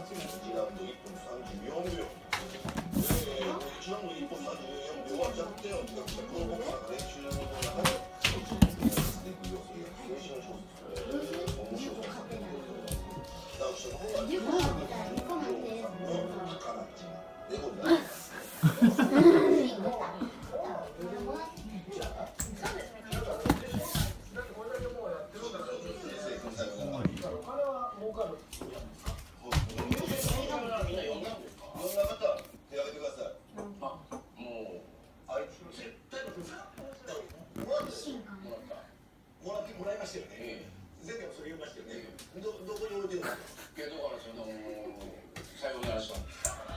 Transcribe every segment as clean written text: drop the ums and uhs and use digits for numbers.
次ラウンド1分34秒。1ラウンド1分34秒は弱点を比較したプロボクサーが練習の中で練習の小説面白かった。直しの方が2個なんででございます。もらいましたよね。前回もそれ言いましたよね。どこに置いてるんですか。いやだからその最後の話は。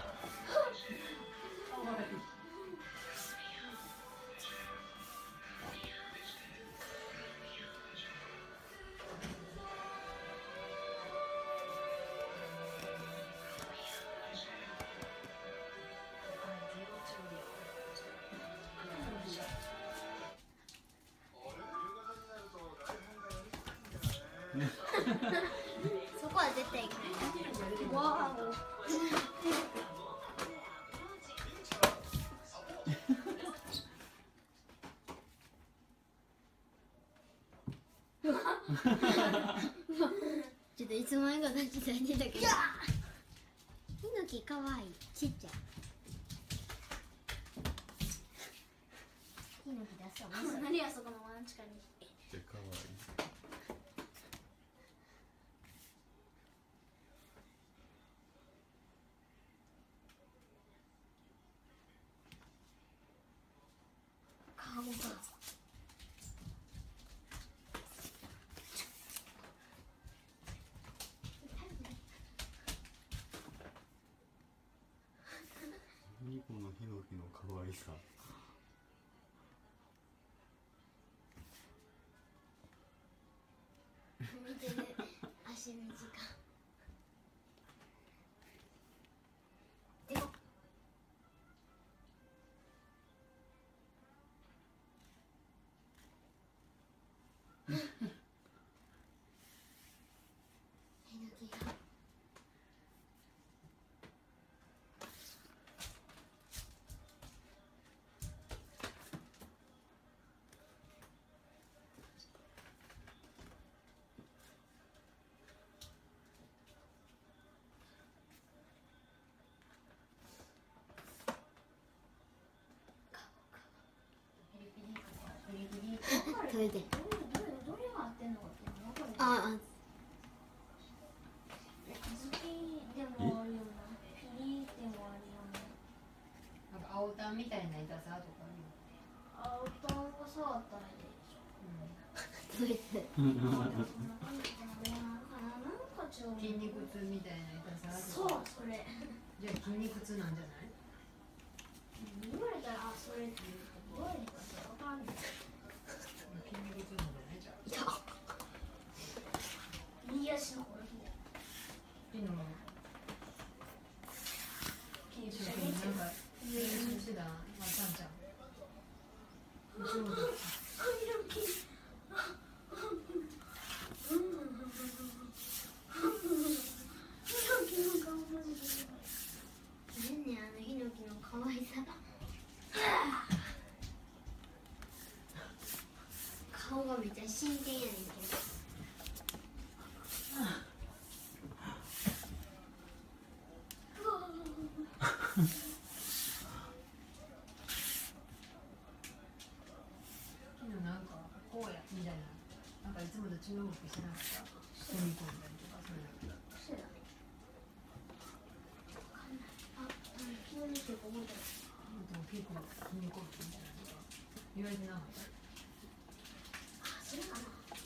そこは絶対行かない。わお。ちょっといつも前が出してたけど。ヒノキかわいい。ちっちゃい。ヒノキ出そう。何やそこのワンチカに。 かわいい。 顔が。 何このヒノキの可愛さ。 見てる足短。でも。ヒノキが。食べて。 どれが合ってんのかって分かる。 ああ。 ズキでもあるような、ピリでもあるような。 なんか青タンみたいな痛さとかあるよ。 青タンが触ったらいいでしょ。 食べて。 なんかちょっと筋肉痛みたいな痛さそうとか。 それ。 じゃあ筋肉痛なんじゃない？ 言われたらあそれって言うけど、どういうかさ分かんない。 筋肉痛なんじゃない？じゃあ。 いた。 右足のこの左。 昨日も筋一緒になんか練習してたちゃんちゃん。上手。 ねんねんヒノキの可愛さ。顔がめっちゃ真剣やねんけど。 昨日なんかこうやみたいな、なんかいつもと違う動きしてなかった？踏み込んだりとかそういうの。 そうだね。分かんない。あ、急に結構思った。 でも結構踏み込むみたいなとか言われてなかった？ あ、それかな。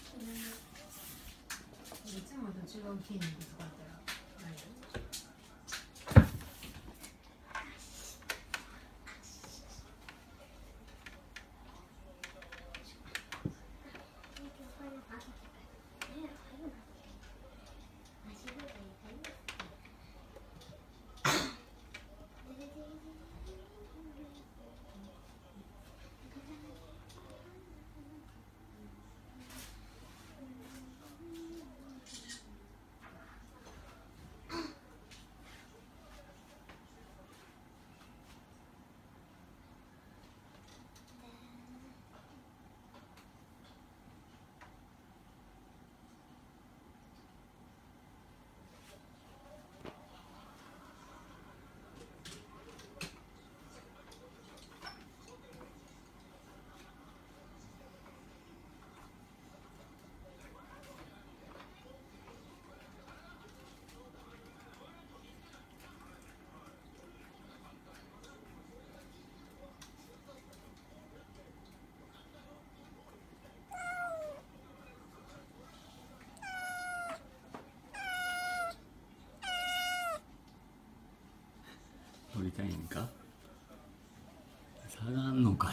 いつもと違う筋肉使ったら何やる？ あ、 りたいんか。下がんのかい。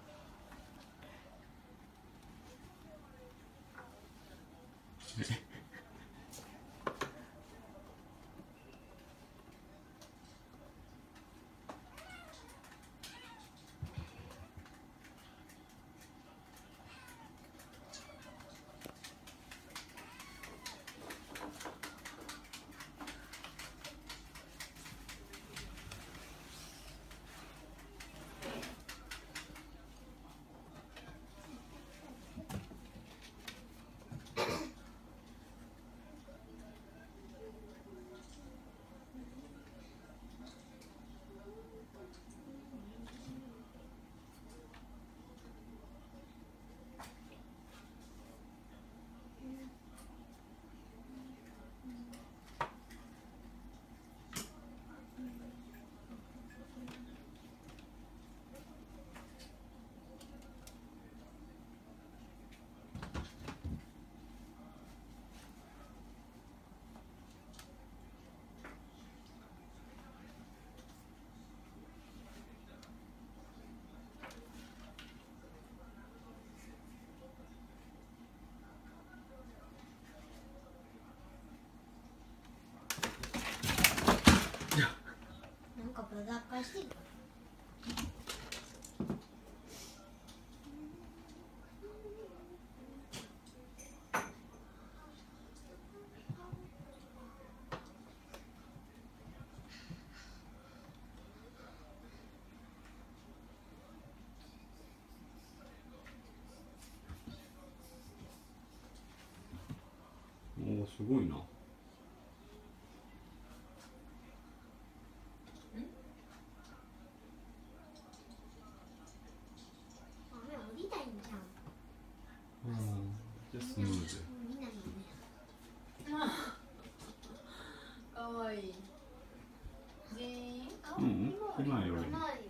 なんかブラッカーしてる。 おお、すごいな。 雨降りたいんじゃん。 うん、じゃあスムーズ。 見ないよね。 かわいい。ジーン。あ、 うん、今より。 ない。